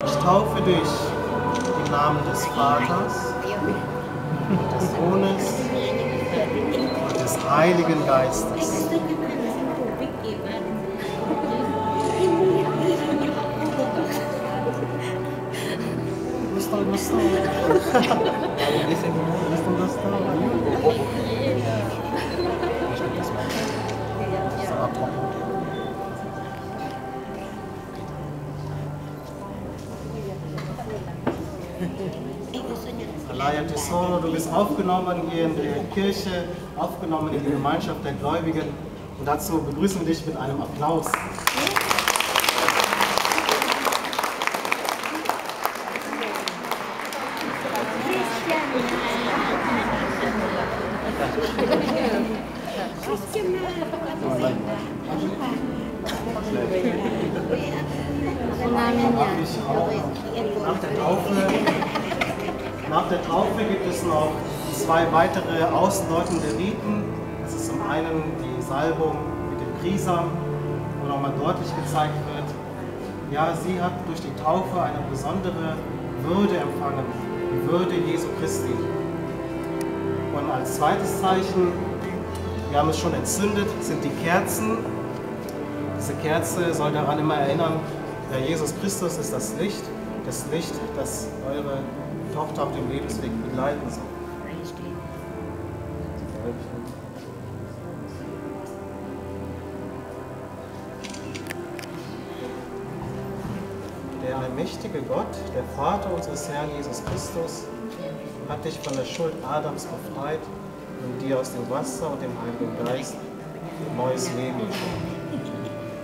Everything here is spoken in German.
Ich taufe dich im Namen des Vaters, des Sohnes und des Heiligen Geistes. Gusto. Alaya Tesoro, du bist aufgenommen hier in der Kirche, aufgenommen in die Gemeinschaft der Gläubigen und dazu begrüßen wir dich mit einem Applaus. Nach der Taufe gibt es noch zwei weitere ausdeutende Riten. Das ist zum einen die Salbung mit dem Krisam, wo nochmal deutlich gezeigt wird, ja, sie hat durch die Taufe eine besondere Würde empfangen, die Würde Jesu Christi. Und als zweites Zeichen, wir haben es schon entzündet, sind die Kerzen. Diese Kerze soll daran immer erinnern, der Jesus Christus ist das Licht, das eure Tochter auf dem Lebensweg begleiten soll. Der allmächtige Gott, der Vater unseres Herrn Jesus Christus, hat dich von der Schuld Adams befreit und dir aus dem Wasser und dem Heiligen Geist ein neues Leben geschenkt.